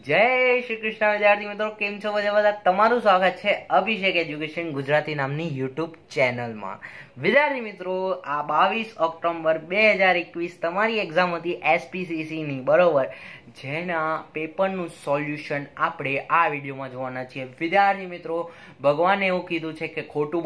જય શ્રી કૃષ્ણ વિદ્યાર્થી મિત્રો, કેમ છો બધા? તમારું સ્વાગત છે અભિષેક એજ્યુકેશન ગુજરાતી નામની યુટ્યુબ ચેનલમાં. વિદ્યાર્થી મિત્રો, આ 22 ઓક્ટોબર 2021 તમારી એક્ઝામ હતી S.P.C.C ની, બરોબર, જેના પેપરનું સોલ્યુશન આપણે આ વિડીયોમાં જોવાના છીએ. વિદ્યાર્થી મિત્રો, ભગવાને એવું કીધું છે કે ખોટું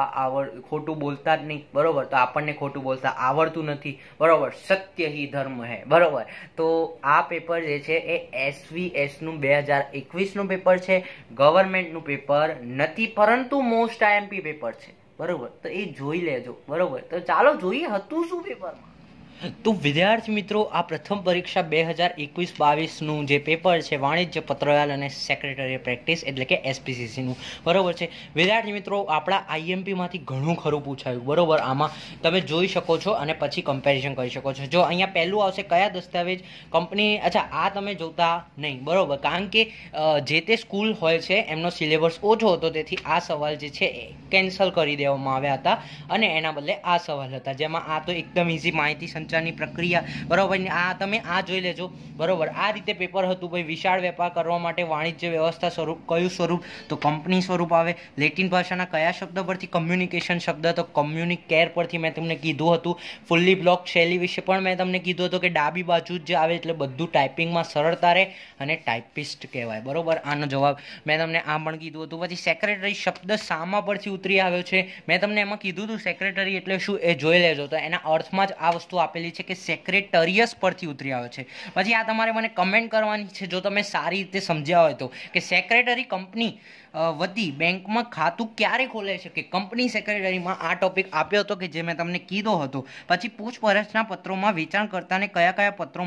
બોલતા જ નહીં, બરોબર, તો આપણને ખોટું બોલતા આવડતું નથી, બરોબર, સત્ય હી ધર્મ હે, બરોબર. તો આ પેપર જે છે એ S.V.S નું 2021 નું પેપર છે, ગવર્મેન્ટનું પેપર નથી, પરંતુ મોસ્ટ IMP પેપર છે, બરોબર. તો એ જોઈ લેજો, બરોબર. તો ચાલો જોઈએ હતું શું પેપરમાં. તો વિદ્યાર્થી મિત્રો, આ પ્રથમ પરીક્ષા 2021-22 નું જે પેપર છે વાણિજ્ય પત્રવ્યવહાર અને સેક્રેટરી પ્રેક્ટિસ એટલે કે S.P.C.C નું, બરોબર છે. વિદ્યાર્થી મિત્રો, આપણા IMP માંથી ઘણું ખરું પૂછાયું, બરોબર. આમાં તમે જોઈ શકો છો અને પછી કમ્પેરિઝન કરી શકો છો. જો અહીંયા પહેલું આવશે કયા દસ્તાવેજ કંપની, અચ્છા આ તમે જોતા નહીં, બરોબર, કારણ કે જે તે સ્કૂલ હોય છે એમનો સિલેબસ ઓછો હતો, તેથી આ સવાલ જે છે એ કેન્સલ કરી દેવામાં આવ્યા હતા અને એના બદલે આ સવાલ હતા, જેમાં આ તો એકદમ ઇઝી માહિતી સંચારની પ્રક્રિયા, બરોબર. આ તમે આ જોઈ લેજો, બરોબર. આ રીતે પેપર હતું ભાઈ. વિશાળ વેપાર કરવા માટે વાણિજ્ય વ્યવસ્થા સ્વરૂપ કયું સ્વરૂપ? તો કંપની સ્વરૂપ આવે. લેટિન ભાષાના કયા શબ્દ પરથી કમ્યુનિકેશન શબ્દ? તો કમ્યુનિકેર પરથી મેં તમને કીધું હતું. ફુલ્લી બ્લોક શૈલી વિશે પણ મેં તમને કીધું હતું કે ડાબી બાજુ જ આવે એટલે બધું ટાઈપિંગમાં સરળતા રહે અને ટાઈપિસ્ટ કહેવાય, બરોબર. આનો જવાબ મેં તમને આ પણ કીધું હતું. પછી સેક્રેટરી શબ્દ શામાં પરથી ઉતરી આવ્યો છે? મેં તમને એમાં કીધું હતું સેક્રેટરી એટલે શું, એ જોઈ લેજો. તો એના અર્થમાં જ આ વસ્તુ આપેલી છે કે સેક્રેટરીયસ પરથી ઉતરી આવે છે. પછી આ તમારે મને કમેન્ટ કરવાની છે જો તમે સારી રીતે સમજ્યા હોય તો, કે સેક્રેટરી કંપની વતી બેંકમાં ખાતું ક્યારે ખોલે છે? કે કંપની સેક્રેટરીમાં આ ટોપિક આપ્યો હતો કે જે મેં તમને કીધો હતો. પછી પૂછપરછના પત્રોમાં વેચાણકર્તાને કયા કયા પત્રો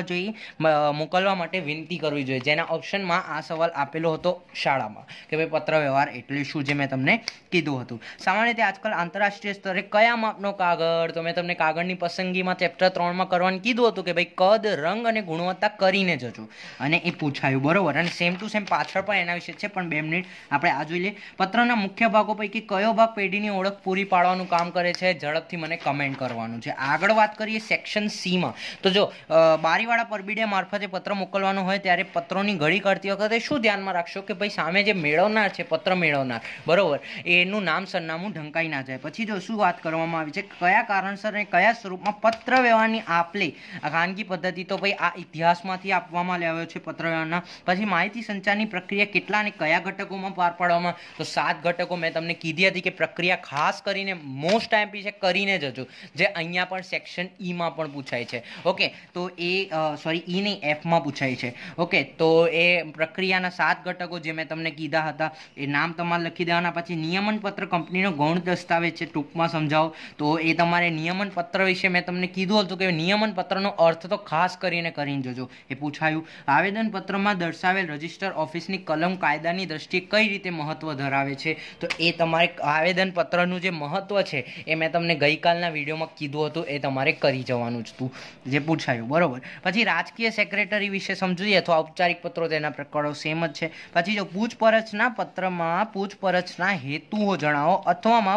મોકલવા માટે વિનંતી કરવી જોઈએ? જેના ઓપ્શનમાં આ સવાલ આપેલો હતો શાળામાં કે ભાઈ પત્ર વ્યવહાર એટલે શું, જે મેં તમને કીધું હતું. સામાન્ય રીતે આજકાલ આંતરરાષ્ટ્રીય સ્તરે કયા માપનો કાગળ? તો મેં તમને કાગળની પસંદગીમાં ચેપ્ટર 3માં કરવાનું કીધું હતું કે ભાઈ કદ, રંગ અને ગુણવત્તા કરીને જજો, અને એ પૂછાયું, બરોબર. અને સેમ ટુ સેમ પાછળ પણ એના વિશે છે, પણ 2 મિનિટ આપણે આ જોઈ લઈએ. પત્રના મુખ્ય ભાગો પૈકી કયો ભાગ પેઢીની ઓળખ પૂરી પાડવાનું કામ કરે છે? ઝડપથી મને કમેન્ટ કરવાનું છે. આગળ વાત કરીએ સેક્શન C-માં. તો જો બારીવાળા પરબીડિયા મારફતે પત્ર મોકલવાનો હોય ત્યારે પત્રોની ઘડી કરતી વખતે શું ધ્યાનમાં રાખશો? કે ભાઈ સામે જે મેળવનાર છે, પત્ર મેળવનાર, બરોબર, એનું નામ સરનામું ઢંકાઈ ના જાય. પછી જો શું વાત કરવામાં આવી છે, કયા કારણસર અને કયા સ્વરૂપમાં પત્ર વ્યવહારની આપલે ખાનગી પદ્ધતિ? તો ભાઈ આ ઇતિહાસમાંથી આપવામાં આવ્યો છે પત્ર વ્યવહારના. પછી માહિતી સંચારની પ્રક્રિયા કેટલા અને કયા ઘટકોમાં પાર પાડવામાં? તો 7 ઘટકો મેં તમને કીધી હતી કે પ્રક્રિયા ખાસ કરીને મોસ્ટ IMP છે, કરીને જજો, જે અહીંયા પણ સેક્શન E-માં પણ પૂછાય છે. ઓકે, તો એ E નહીં, F-માં પૂછાય છે. ઓકે, તો એ પ્રક્રિયાના 7 ઘટકો જે મેં તમને કીધા હતા એ નામ તમારે લખી દેવાના. પછી નિયમન પત્ર કંપનીનો ગૌણ દસ્તાવેજ છે, ટૂંકમાં સમજાવો તો એ તમારે નિયમન પત્ર વિશે મેં તમને કીધું હતું કે નિયમન પત્રનો અર્થ તો ખાસ કરીને જજો, એ પૂછાયું. આવેદન પત્રમાં દર્શાવેલ રજિસ્ટર ઓફિસની કલમ કાયદાની દ્રષ્ટિએ કઈ રીતે મહત્વ ધરાવે છે? તો એ તમારે આવેદન પત્રનું જે મહત્વ છે એ મેં તમને ગઈકાલના વિડીયોમાં કીધું હતું, એ તમારે કરી જવાનું જ હતું, જે પૂછાયું, બરોબર. પછી રાજકીય સેક્રેટરી વિશે સમજીએ તો ઔપચારિક પત્રો તેના પ્રકારો સેમ જ છે. પછી જો પૂછપરછના પત્રમાં પૂછપરછના હેતુઓ જણાવો, અથવામાં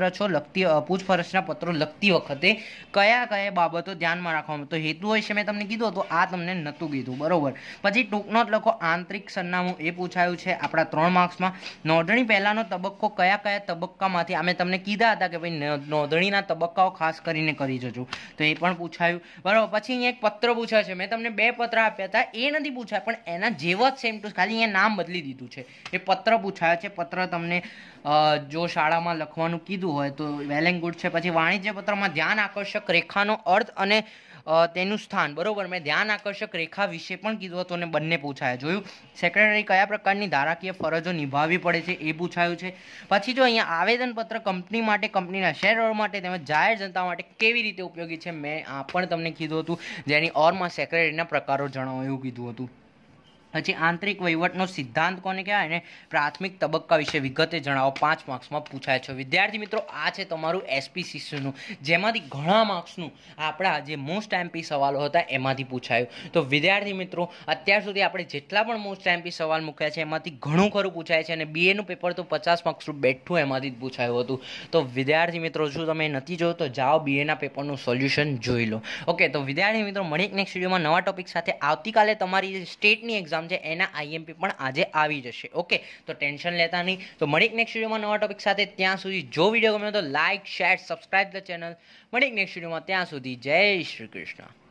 પૂછપરછના પત્રો લખતી વખતે કયા બાબતો ધ્યાનમાં રાખવામાં? તો હેતુઓ વિશે મેં તમને કીધું હતું, આ તમને નહોતું કીધું, બરોબર. પછી ટૂંકનો જ લખો આંતરિક સરનામું, એ પૂછાયું છે આપણા 3 માર્ક્સમાં. નોંધણી પહેલાનો તબક્કો કયા તબક્કામાંથી? અમે તમને કીધા હતા કે ભાઈ નોંધણીના તબક્કાઓ ખાસ કરીને કરી જજો, તો એ પણ પૂછાયું, બરોબર. પછી અહીંયા એક પત્ર પૂછાય છે, મેં તમને 2 પત્ર આપ્યા હતા, એ નથી પૂછાય પણ એના જેવા જ સેમ ટુ, ખાલી અહીંયા નામ બદલી દીધું છે. એ પત્ર પૂછાયા છે. પત્ર તમને જો શાળામાં લખવાનું કીધું હોય તો વેલ એન્ડ ગુડ છે. પછી વાણિજ્ય પત્રમાં ધ્યાન આકર્ષક રેખાનો અર્થ અને તેનું સ્થાન, બરોબર. મેં ધ્યાન આકર્ષક રેખા વિશે પણ કીધું હતું અને બંને પૂછાયા. જોયું. સેક્રેટરી કયા પ્રકારની ધારાકીય ફરજો નિભાવવી પડે છે, એ પૂછાયું છે. પછી જો અહીંયા આવેદનપત્ર કંપની માટે, કંપનીના શેરહોલ્ડર માટે તેમજ જાહેર જનતા માટે કેવી રીતે ઉપયોગી છે, મેં આ પણ તમને કીધું હતું, જેની ઓરમાં સેક્રેટરીના પ્રકારો જણાવો એવું કીધું હતું. પછી આંતરિક વહીવટનો સિદ્ધાંત કોને કહેવાય અને પ્રાથમિક તબક્કા વિશે વિગતે જણાવો, 5 માર્ક્સમાં પૂછાય છે. વિદ્યાર્થી મિત્રો, આ છે તમારું S.P.C.C નું, જેમાંથી ઘણા માર્ક્સનું આપણા જે મોસ્ટ IMP સવાલો હતા એમાંથી પૂછાયું. તો વિદ્યાર્થી મિત્રો, અત્યાર સુધી આપણે જેટલા પણ મોસ્ટ IMP સવાલ મૂક્યા છે એમાંથી ઘણું ખરું પૂછાય છે, અને BAનું પેપર તો 50 માર્ક્સનું બેઠું એમાંથી જ પૂછાયું હતું. તો વિદ્યાર્થી મિત્રો, જો તમે નથી જોયું તો જાઓ BAના પેપરનું સોલ્યુશન જોઈ લો. ઓકે, તો વિદ્યાર્થી મિત્રો, મળી નેક્સ્ટ વિડીયોમાં નવા ટોપિક સાથે. આવતીકાલે તમારી સ્ટેટની એક્ઝામ એક્ઝામ છે એના આઈએમપી પણ આજે આવી જશે. ઓકે, તો ટેન્શન લેતા નહીં. તો મળી નેક્સ્ટ વિડીયોમાં નવા ટોપિક સાથે. ત્યાં સુધી જો વિડીયો ગમ્યો તો like, share, subscribe the channel. મળી નેક્સ્ટ વિડીયોમાં. ત્યાં સુધી જય શ્રી કૃષ્ણ.